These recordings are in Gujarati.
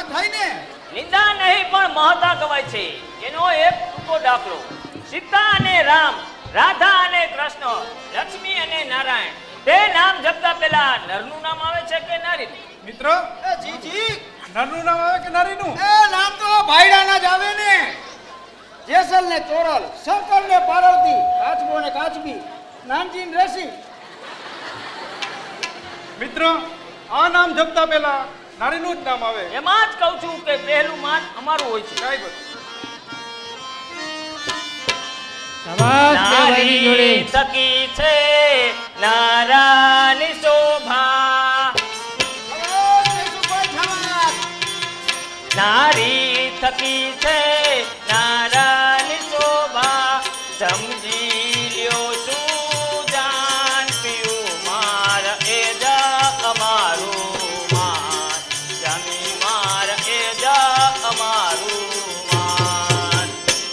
થાય ને. નિંદા નહીં પણ મહતા કવાય છે. એનો એક ટૂંકો દાખલો. સીતા અને રામ, રાધા અને કૃષ્ણ, લક્ષ્મી અને નારાયણ. તે નામ જપતા પહેલા નરનું નામ આવે છે કે નારીનું? મિત્ર જી જી, નરનું નામ આવે કે નારીનું? નામ તો ભાઈડાના જ આવે ને. જેસલ ને ચોરલ, શંકર ને પાર્વતી, કાચબો ને કાચબી, નાનજી ને રસી. મિત્ર આ નામ જપતા પહેલા નારીનું જ નામ આવે. એમાં જ કહું છું કે પહેલું માન અમારું હોય છે. સાહેબ નારી થકી છે નારાની શોભા, નારી થકી છે નારાની શોભા. સમજી લ્યો શું જાન પીયું માર એ જા અમારું માન, જમી માર એ જા અમારું માન.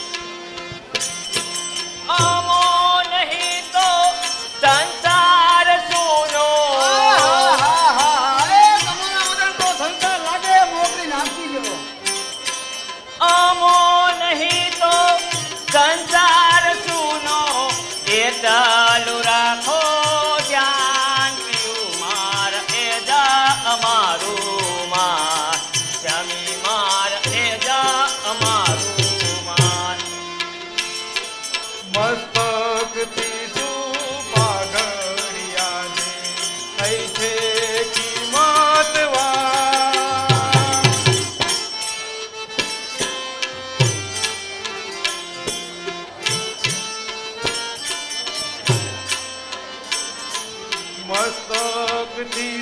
આમો નહીં તો સંસાર સુનો, આમો નહીં તો સંસાર સુનો. એ ચાલુ રાખો ધ્યાન પીયું માર એ જા અમારું માન, જમી માર એ જા અમારું માન. મસ્તકથી સુપાઘડિયાને થઈ છે કિંમતવા. મસ્તકથી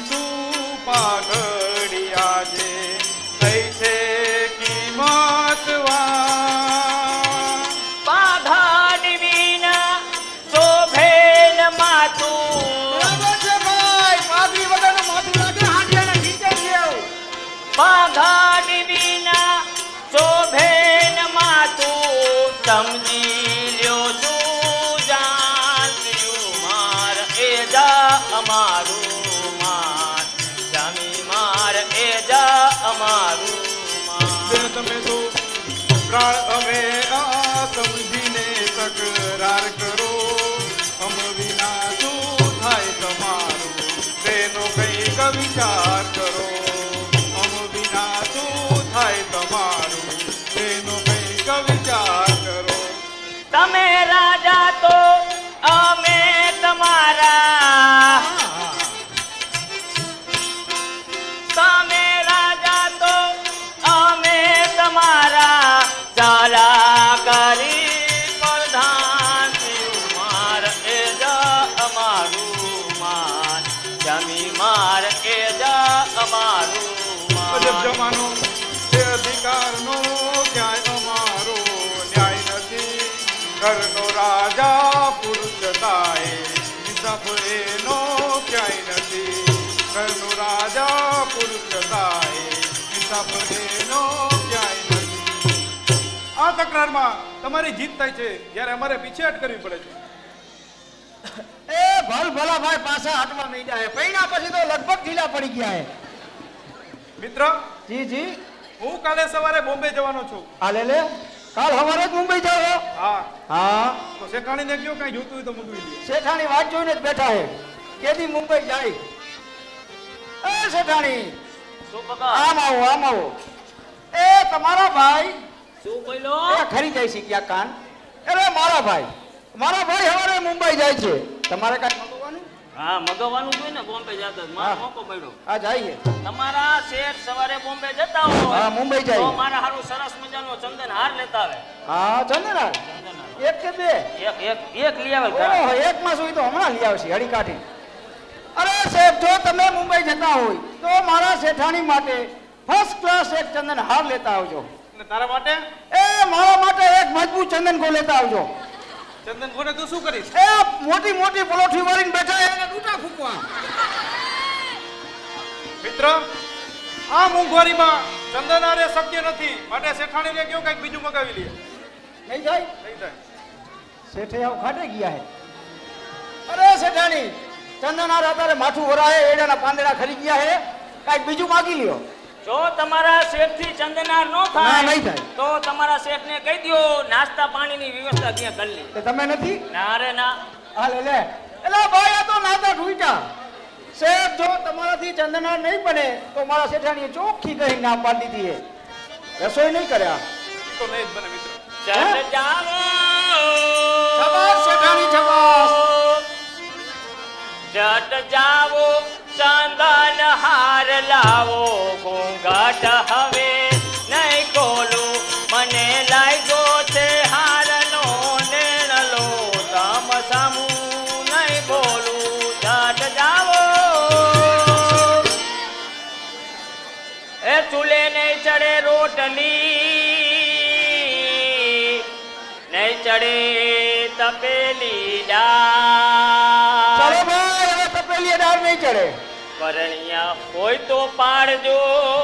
સુપાઘડિયાને થઈ છે કિંમતવા. પાઘાડી વિના શોભેલ માથું, પાઘાડી વિના શોભેલ માથું. સમજી લ્યો શું જાન પીયું માર એ જા અમારું માન, જમી માર એ જા અમારું માન. તમે તો પ્રાણ અમે આ સમજીને તકરાર કરો. અમ વિના શું થાય તમારું તેનો કંઈક વિચાર કરો. અમ વિના શું થાય તમારું તેનો કંઈક વિચાર કરો. તમે રાજા તો અમે તમારા, તમે રાજા તો અમે તમારા. ચાલા કરી પ્રધાન પીયું માર એ જા અમારું માન, જમી માર એ જા અમારું અજબ માન. જમાનો તે અધિકારનો ક્યાંય અમારો ન્યાય નથી. ઘરનો રાજા પુરુષ થાય, હિસાબ એનો ક્યાંય નથી. ઘરનો રાજા પુરુષ થાય, હિસાબ એનો ક્યાંય નથી. આ તકરારમાં તમારી જીત થાય છે જ્યારે અમારે પીછેહટ કરવી પડે છે. એ ભલ ભલા ભાઈ પાછા હાથમાં મીડ્યા હે. પૈણા પછી તો લગભગ ઢીલા પડી ગયા હે. મિત્ર જી જી, હું કાલે સવારે બોમ્બે જવાનો છું. હાલે લે, કાલ સવારે જ મુંબઈ જાવ છો? હા હા, તો શેઠાણીને કયો કાંઈ જોતું હોય તો મંગવી લે. શેઠાણી વાત જોઈને જ બેઠા હે. કેદી મુંબઈ જાય? એ શેઠાણી, શું પકા? આમ આવો આમ આવો. એ તમારા ભાઈ શું બોલો? એ ખરી જાય છે ક્યાં કાન? અરે મારા ભાઈ સવારે મુંબઈ જાય છે. તમારે કાંઈ મંગવાનું? હા, મગાવવાનું જોઈએ ને. બોમ્બે જતા મારો મોકો મળ્યો. હા જઈએ. તમારા શેઠ સવારે બોમ્બે જતા હોય હા મુંબઈ તો જાય. મારા હારું સરસ મજાનો ચંદન હાર લેતા આવે. હા ચંદનલાલ, એક કે બે? એક લઈ આવે. ઓહો, એક માં સુઈ તો હમણાં લઈ આવશે હળી કાઢી. અરે શેઠ, જો તમે મુંબઈ જતા હોય તો મારા શેઠાણી માટે ફર્સ્ટ ક્લાસ એક ચંદન હાર લેતા આવજો. અને તારા માટે એ મારા માટે એક મજબૂત ચંદન કો લેતા આવજો. ચંદન કોને તું શું કરીશ? એ મોટી મોટી પલોઠી વાળીને બેઠા એને ડૂટા ફૂકવા. મિત્ર આ મોંઘવારીમાં ચંદન આરે શક્ય નથી. માટે શેઠાણીને કયો કંઈક બીજું મગાવી લઈએ. નહીં થાય? નહીં થાય. શેઠે આવ ખાટે ગયા હે. અરે શેઠાણી, ચંદન હાર અત્યારે માથું વરાહે, એડાના પાંદડા ખરી ગયા હે. કાંઈક બીજું માગી લ્યો. જો તમારા શેઠથી ચંદનાર નો ના, થાય નહીં થાય. તો તમારા શેઠને કહી દ્યો નાસ્તા પાણીની વ્યવસ્થા ત્યાં કરી લે. તે તમે નથી ના રે ના. હા લે લે એલા ભાઈ આ તો નાતા ઢૂંટા શેઠ જો તમારાથી ચંદનાર નહીં બને તો મારા શેઠાણીએ ચોખ્ખી કહી ના પાડી દીધી છે રસોઈ નહીં કર્યા તો નહીં જ બને મિત્ર. ચટ જાવો શાબાશ શેઠાણી શાબાશ જટ જાવો ચંદન હાર લાવો ઘૂંઘટ હવે નહીં ખોલું મને લાગ્યો છે હારનો નેણલો તમ સામું નહીં બોલું જટ જાવો એ ચૂલે નહીં ચડે રોટલી નહીં ચડે તપેલી ચાલો ડાળ ભાઈ હવે તપેલી દાળ નહીં ચડે પરણિયા હોય તો પાડજો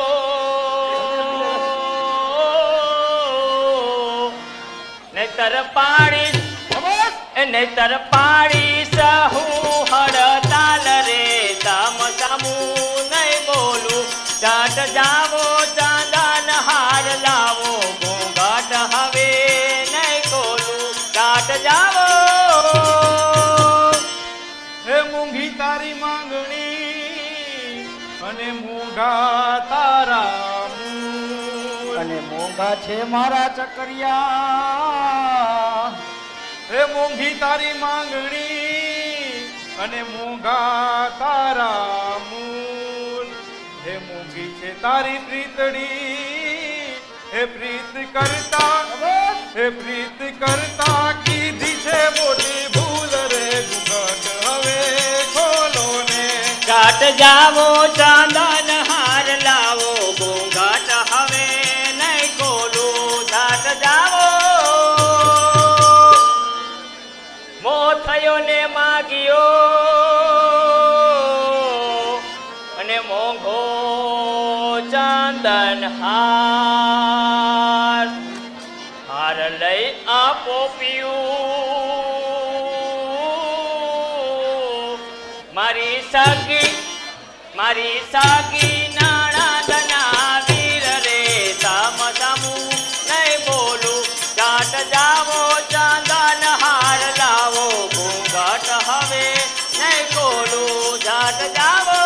નહીતર પાડીશ શાબાશ નહીતર પાડીશ હું હડતાલ રે તમ સામું નહીં બોલું જાટ જાવો ચાંદન હાર લાવો ઘૂંઘટ હવે નહીં ખોલું જાટ જાવો હે મૂંઘી તારી માંગણી અને મૂંઘા તારા મૂળ. અને મોંઘા છે મારા ચકરિયા હે મૂંઘી તારી માંગણી અને મૂંઘા તારા મૂળ. હે મૂંઘી છે તારી પ્રીતડી હે પ્રીત કરતા હે પ્રીત કરતા કીધી છે મોટી ભૂલ રે ઘૂંઘટ હવે ખોલો ને. જાટ જાવો ચાંદન હાર લાવો ઘૂંઘટ હવે નહીં ખોલું જાટ જાવો મો થયો ને માગ્યો અને મોંઘો ચાંદન હાર હાર લઈ આપો પીયું મારી સાગી નાણા દના વીર રે સામ સામું નહીં બોલું જાટ જાવો ચાંદન હાર લાવો ઘૂંઘટ હવે નહીં ખોલું જાટ જાવો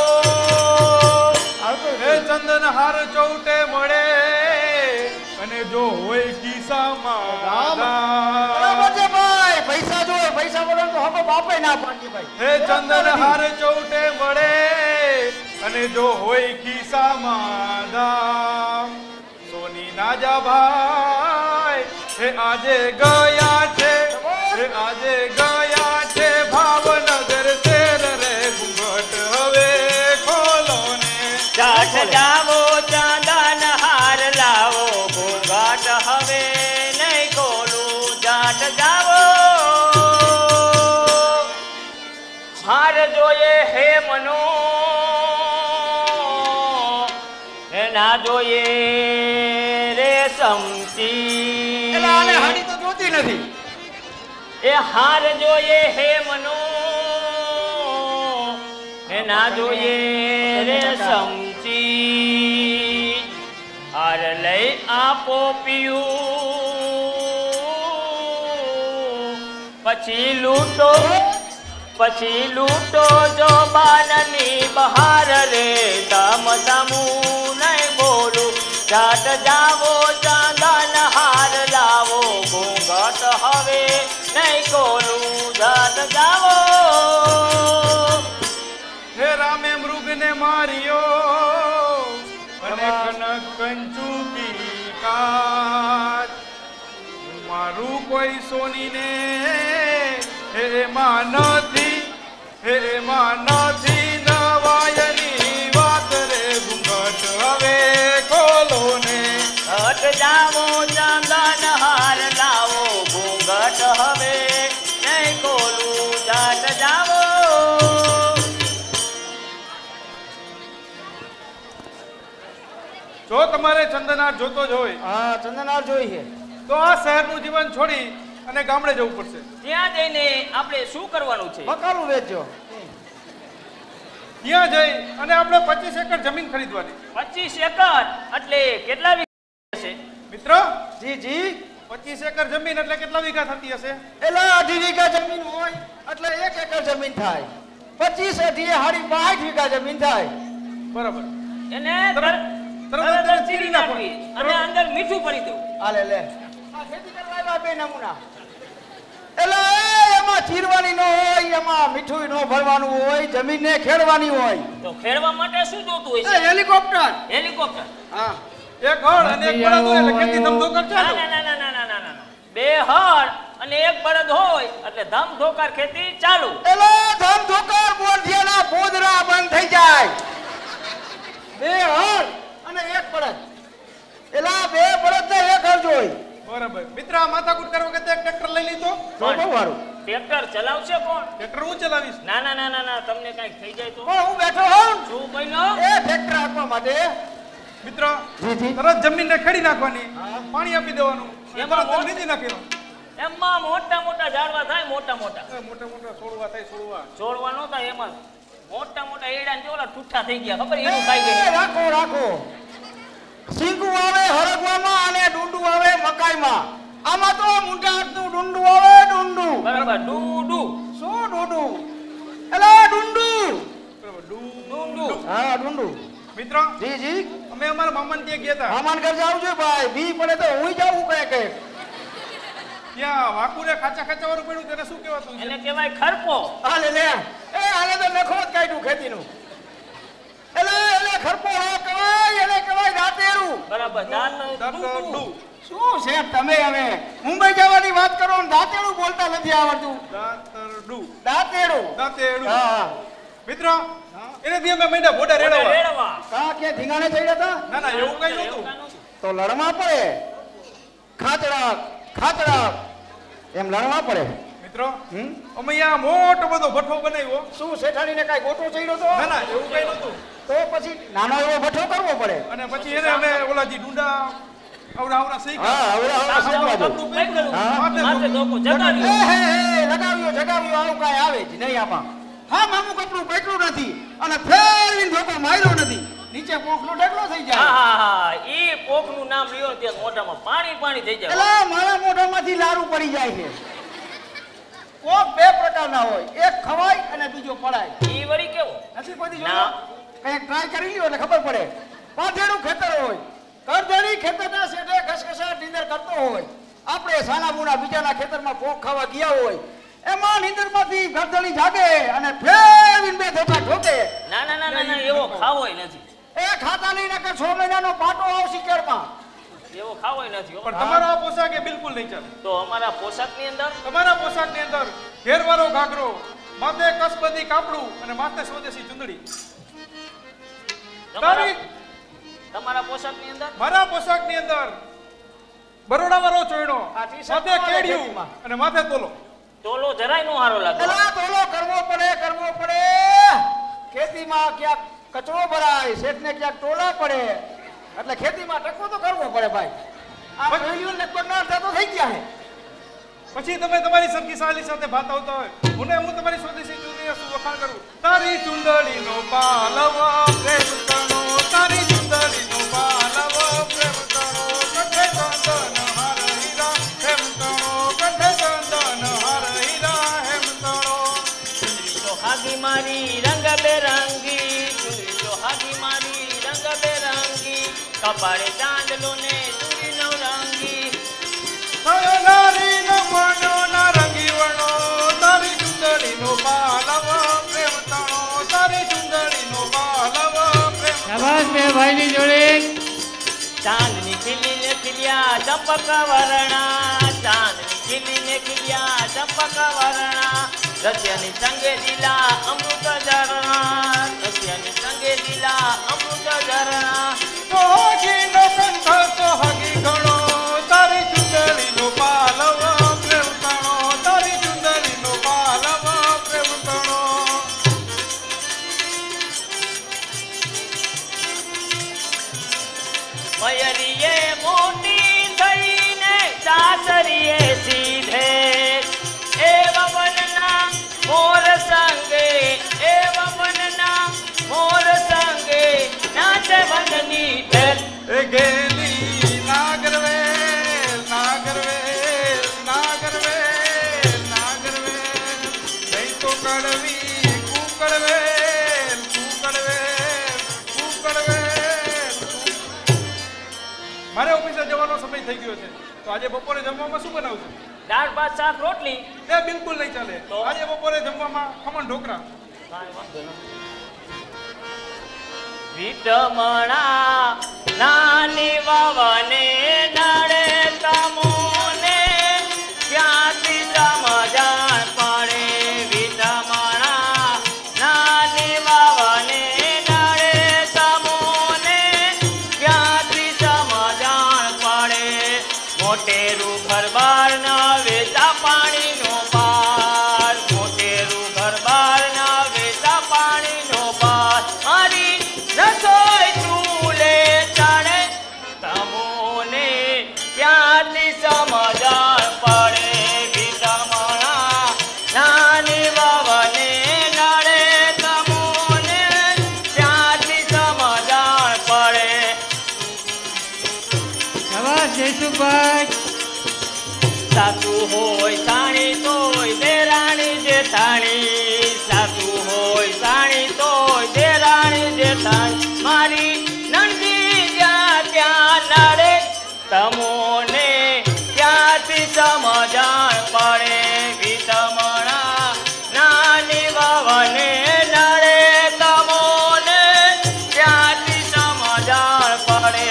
હે ચંદન હાર ચૌટે મળે અને જો હોય ખિસ્સામાં બરાબર છે ભાઈ પૈસા જોઈએ પૈસા બોલો તો હવે બાપે ના પાડી ભાઈ હે ચંદન હાર ચૌટે મળે અને જો હોય ખિસ્સામાં દામ સોની નાજા ભાઈ હે આજે ગયા છે હે આજે ગયા છે ભાવનગર શેર રે ઘૂંઘટ હવે ખોલો ને. જાટ જાવો ચાંદન હાર લાવો ઘૂંઘટ હવે નહીં ખોલું જાટ જાવો હાર જોઈએ હે મનો હે ના જોઈએ રે સમતી એટલે આને હાડી તો જોતી નથી એ હાર જોઈએ હે મનો હે ના જોઈએ રે સમજી હાર લઈ આપો પીયું પછી લૂટો જો બાનની બહાર રે તમ સામું નહીં બોલું જાટ જાવો ચાંદન હાર લાવો ઘૂંઘટ હવે નહીં ખોલું જાટ જાવો હે રામે મૃગને માર્યો અને કનક કંચુકી કાચ મારું કોઈ સોનીને હે એમાં નથી નવાયની વાત રે ઘૂંઘટ હવે ખોલો ને. હટ જાવો ચાંદન હાર લાવો ઘૂંઘટ હવે નહીં ખોલું જાટ જાવો જો તમારે ચંદનાર જોતો જ હોય હા ચંદનાર જોઈ છે તો આ શહેરનું જીવન છોડી અને ગામડે જવું પડશે. ત્યાં જઈને આપણે શું કરવાનું છે બકાલું વેચજો ત્યાં જઈ અને આપણે 25 એકર જમીન ખરીદવાની. 25 એકર એટલે કેટલા વીઘા હશે? મિત્ર, જી જી 25 એકર જમીન એટલે કેટલા વીઘા થતી હશે? એટલે 2.5 વીઘા જમીન હોય એટલે 1 એકર જમીન થાય. 25 અઢીએ 60 વીઘા જમીન થાય. બરાબર. એને તરત તરત ચીરી નાખવી અને અંદર મીઠું ભરી દઉં. હાલે લે આ ખેતી કરવા આવ્યા બે નમૂના. એટલે એમાં ચીરવાની ન હોય, એમાં મીઠું ન ભરવાનું હોય, જમીનને ખેડવાની હોય. તો ખેડવા માટે શું જોતું હોય એ છે? હેલિકોપ્ટર. હેલિકોપ્ટર. હા એક હળ અને એક બળદ હોય એટલે ખેતી ધમધોકાર ના ચાલુ. ના ના ના ના ના ના. બે હળ અને એક બળદ હોય એટલે ધમધોકાર ખેતી ચાલુ. એટલે ધમધોકાર બોરધિયાના પોદરા બંધ થઈ જાય. બે હળ અને એક બળદ. એટલે બે બળદ ને એક હળ જોઈ. બરાબર. મિત્ર, આ માથાકૂટ કરવા વખતે એક ટ્રેક્ટર લઈ લીધો. તો બહુ સારું. ટ્રેક્ટર ચલાવશે કોણ? ટ્રેક્ટર હું ચલાવીશ. ના ના ના ના ના તમને કઈક થઈ જાય તો પણ હું બેઠો હોઉં શું બન્યો? એ ટ્રેક્ટર આપવા માટે. મિત્ર, જી જી. તરત જમીનને ખેડી નાખવાની, હા. પાણી આપી દેવાનું, અને એમાં તરત નીચે નાખીનું. એમાં મોટા મોટા ઝાડવા થાય, મોટા મોટા મોટા મોટા છોડવા થાય, છોડવા. છોડવા નો થાય. એમાં મોટા મોટા એડા ને ઓલા ઠુઠ્ઠા થઈ ગયા ખબર? એ, એવું ખાઈ ગયું. રાખો રાખો. સિંગુ આવે હરગવામાં અને ડુંડું આવે મકાઈમાં. આમાં તો મોટા હાથનું ડુંડું આવે ડુંડું. બરાબર. ડૂડુ શું ડુંડું? એટલે ડુંડું. બરાબર. ડૂડુ. હા ડુંડું. મિત્ર, જી જી. અમે અમારા મામાને ત્યાં ગયા હતા. મામાન ઘર જાવ છો ભાઈ. બી પડે તો હું જાઉં કઈ. ત્યાં વાકુરે ખાચા ખાચાવાળું પડ્યું, તેને શું કહેવાતું છે? એને કહેવાય ખરપો. હાલે લે. એ હાલે તો નખો જ કાઢ્યું ખેતીનું. એટલે ખરપો ના કહેવાય, એને કહેવાય દાંતેરું. બરાબર. દાંત દાંતરડું. શું છે તમે હવે મુંબઈ જવાની વાત કરો ને દાંતેડું બોલતા નથી આવડતું. દાંતરડું. દાંતેડું. દાંતેડું. હા મિત્ર, એને દી અમે મહિના બોડા રેડવા. રેડવા. કા કે ધીંગાણે ચડ્યા હતા ના ના, એવું કઈ એવું નહોતું. કાંઈ નહોતું. તો લડવા પડે. ખાતડા ખાતડા એમ લડવા પડે. મિત્ર, અમે અહીંયા મોટો બધો ભઠ્ઠો બનાવ્યો. શું શેઠાણીને કાંઈ ગોટો ચડ્યો તો? ના ના, એવું કઈ નહોતું. તો પછી નાનો એવો ભઠ્ઠો કરવો પડે. અને પછી એને અમે ઓલા જે ડુંડા આવડા આવડા સહી હા હવે હવે શીખવા દો. કપડું પહેર્યું. હા. માથે ધોકો જગાડ્યો. લગાવ્યો જગાવ્યો આવું કાંઈ આવે જ નહીં આમાં. હા મામું કપડું પેટલું નથી અને ફેરવીને ધોકો માર્યો નથી. નીચે પોખલો ઢગલો થઈ જાય. હા હા હા. ઈ પોખનું નામ લ્યો ત્યાં મોઢામાં પાણી પાણી થઈ જાય. એલા મારા મોઢામાંથી લારું પડી જાય છે. કોક બે પ્રકારના હોય, એક ખવાય અને બીજો પડાય. ઈ વળી કેવું? નથી કોઈ ના. કંઈક ટ્રાય કરી લ્યો એટલે ખબર પડે. પાથેડું ખેતર હોય, કરધણી ખેતરના શેઠે ઘસઘસાટ નીંદર કરતો હોય. આપણે સાના મુના બીજાના ખેતરમાં પોખ ખાવા ગયા હોય, એમાં નીંદરમાંથી કરધણી જાગે અને ફેરવીને બે ધોકા ઠોકે. ના ના ના ના ના, એવો ખાવોય નથી. એ ખાતા નહીં નકર 6 મહિનાનો પાટો આવશે કેરમાં. એવો ખાવોય નથી હો. પણ તમારો આ પોશાક એ બિલકુલ નહીં ચાલે. તો અમારા પોશાકની અંદર તમારા પોશાકની અંદર ઘેરવાળો ઘાઘરો, માથે કસબદી કાપડું અને માથે સ્વદેશી ચુંદડી. તારી તમારા પોશાકની અંદર મારા પોશાકની અંદર બરોડાવાળો ચોયડો, આ ટી-શર્ટ માથે વાળા કેડિયું ખેતીમાં. અને માથે તોલો. તોલો જરાય નો હારો લાગે. એલા તોલો કરવો પડે. ખેતીમાં ક્યાંક કચરો ભરાય, શેઠને ક્યાંક ટોલા પડે, એટલે ખેતીમાં ટકો તો કરવો પડે ભાઈ. આ પહેલ્યું લગભગ ના અડધા તો થઈ ગયા છે. પછી તમે તમારી સરખી સાલી સાથે ભાત આવતા હોય, હું તમારી સ્વદેશી ચુંદડીનું શું વખાણ કરું. તારી ચુંદડીનો પાલવ પ્રેમ તણો, તારી ચુંદડીનો પાલવ પ્રેમ તણો, કંઠે ચંદન હાર હીરા હેમ તણો, કંઠે ચંદન હાર હીરા હેમ તણો. ચુંદડી તો હાગી મારી રંગ બેરંગી, ચુંદડી તો હાગી મારી રંગ બેરંગી, કપાળે ચાંદલો ને ચૂડી નવરંગી. નારી નો મનો ના રંગી વણો, તારી ચુંદડીનો પાલવ પ્રેમ તણો, તારી ચુંદડીનો પાલવ પ્રેમ. શાબાશ બે ભાઈની જોડે. ચાંદની ખીલીને ખીલ્યા ચંપક વર્ણા, ચાંદની ખીલીને ખીલ્યા ચંપક વર્ણા, રસિયાની સંગે દિલા અમૃત ઝરણા, રસિયાની સંગે દિલા અમૃત ઝરણા. સોહાગીનો કંઠ સોહાગી ઘણો, તારી ચુંદડીનો પાલવ પ્રેમ તણો, તારી ચુંદડીનો પાલવ પ્રેમ તણો. મયરીએ મોટી થઈને સાસરીએ સીધે, એ વનના મોર સંગે, એ વનના મારે ઓફિસે જવાનો સમય થઈ ગયો છે. તો આજે બપોરે જમવામાં શું બનાવશું? દાળ ભાત શાક રોટલી. એ બિલકુલ નહીં ચાલે. તો? આજે બપોરે જમવામાં ખમણ ઢોકળા. વિટમણા નાની વાવને નડે તમોને ક્યાંથી સમજાણ પડે. વિટમણા નાની વાવને નડે તમોને ક્યાંથી સમજાણ પડે. મોટેરું ઘરબાર ન વેચા પાણીનો પાર. મોટેરું ઘરબાર ન વેચા પાણીનો પાર. મારી રસોઈ ચૂલે ચડે તમોને ક્યાંથી સમજાણ પડે. વિટમણા નાની વાવને નડે તમોને ક્યાંથી સમજાણ પડે. શાબાશ જયસુખભાઈ. સાસુ હોય સાણી તોય દેરાણી જેઠાણી. સાસુ હોય સાણી તોય દેરાણી જેઠાણી. મારી નણદી જ્યાં ત્યાં નડે તમોને ક્યાંથી સમજાણ પડે. વિટમણા નાની વાવને નડે તમોને ક્યાંથી સમજાણ પડે.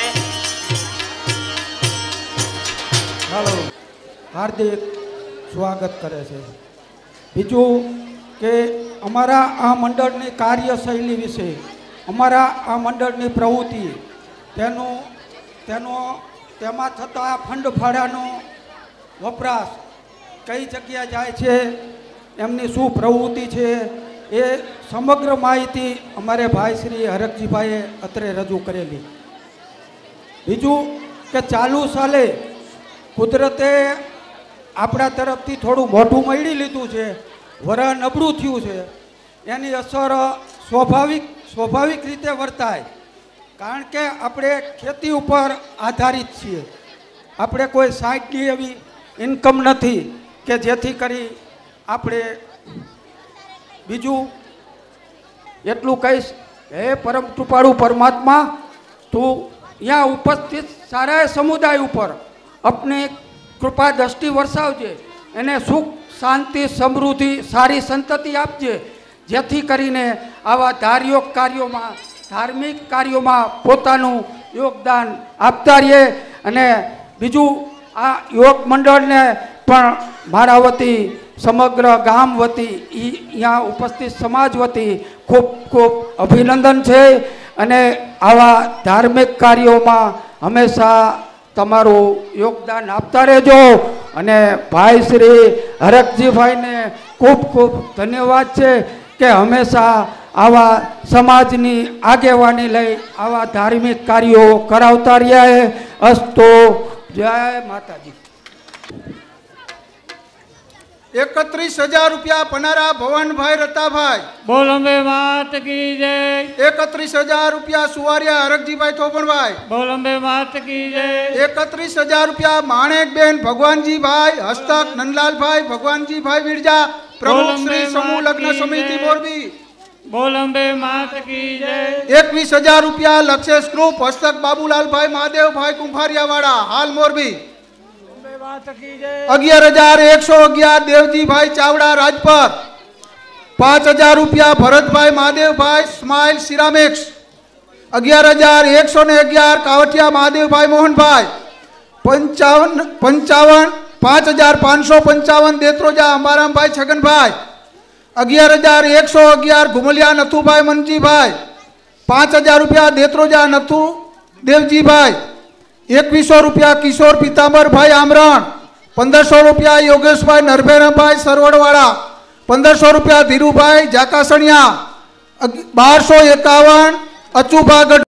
હાલો હાર્દિક સ્વાગત કરે છે. બીજું કે અમારા આ મંડળની કાર્યશૈલી વિશે, અમારા આ મંડળની પ્રવૃત્તિ, તેમાં થતા ફંડ ફાળાનો વપરાશ કઈ જગ્યાએ જાય છે, એમની શું પ્રવૃત્તિ છે, એ સમગ્ર માહિતી અમારે ભાઈ શ્રી હરકજીભાઈએ અત્રે રજૂ કરેલી. બીજું કે ચાલુ સાલે કુદરતે આપણા તરફથી થોડું મોઢું મળી લીધું છે, વરહ નબળું થયું છે, એની અસર સ્વાભાવિક રીતે વર્તાય. કારણ કે આપણે ખેતી ઉપર આધારિત છીએ. આપણે કોઈ સાઈડની એવી ઇન્કમ નથી કે જેથી કરી આપણે. બીજું એટલું કહીશ, હે પરમ કૃપાળુ પરમાત્મા, તું यहाँ ઉપસ્થિત સારા સમુદાય ઉપર अपने कृपा दृष्टि वर्षावजे, एने सुख शांति समृद्धि सारी संतति आपजे, जेथी करीने आवा धार्मिक कार्योमां धार्मिक कार्योमां पोतानुं योगदान आपता रहे. अने बीजू आ योग मंडल ने पण मारा वती समग्र गाम वती यहाँ उपस्थित समाज वती खूब खूब अभिनंदन छे. अने आवा धार्मिक कार्योमां हमेशा તમારું યોગદાન આપતા રહેજો. અને ભાઈ શ્રી હરકજીભાઈને ખૂબ ખૂબ ધન્યવાદ છે કે હંમેશા આવા સમાજની આગેવાની લઈ આવા ધાર્મિક કાર્યો કરાવતા રહ્યા છે. અસ્તો જય માતાજી. 31,000 રૂપિયા પનારા ભવનભાઈ રતાભાઈ. બોલ અંબે માત કી જય. 31,000 રૂપિયા સુવારિયા હરકજીભાઈ થોપણભાઈ. બોલ અંબે માત કી જય. 31,000 રૂપિયા માણેકબેન ભગવાનજીભાઈ હસ્તક નંદલાલભાઈ ભગવાનજીભાઈ વિરજા પ્રમુખ શ્રી સમૂહ લગ્ન સમિતિ મોરબી. બોલ અંબે માત કી જય. 21,000 રૂપિયા લક્ષેશ ગ્રુપ હસ્તક બાબુલાલભાઈ મહાદેવભાઈ કુંભારિયાવાડા હાલ મોરબી. 11,111 દેવજીભાઈ ચાવડા રાજપર. 5,000 રૂપિયા ભરતભાઈ મહાદેવભાઈ સ્માઇલ સિરામિક્સ. 11,111 કાવઠિયા મહાદેવભાઈ મોહનભાઈ. 5,555 દેત્રોજા અંબારામભાઈ છગનભાઈ. 11,111 ઘુમલિયા નથુભાઈ મનજીભાઈ. 5,000 રૂપિયા દેત્રોજા નથુ દેવજીભાઈ. 2100 રૂપિયા કિશોર પિતાંબરભાઈ આમરણ. 1500 રૂપિયા યોગેશભાઈ નરભેરાભાઈ સરવડવાળા. 1500 રૂપિયા ધીરુભાઈ જાકાસણિયા. 1251 અચુભા